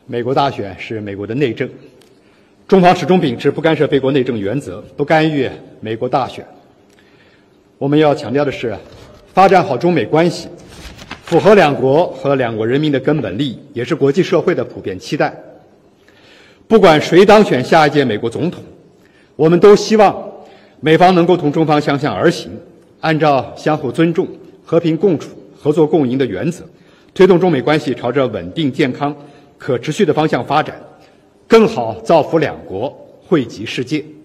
美国大选是美国的内政，中方始终秉持不干涉美国内政原则，不干预美国大选。我们要强调的是，发展好中美关系，符合两国和两国人民的根本利益，也是国际社会的普遍期待。不管谁当选下一届美国总统，我们都希望美方能够同中方相向而行，按照相互尊重、和平共处、合作共赢的原则，推动中美关系朝着稳定、健康、可持续的方向发展，更好造福两国，惠及世界。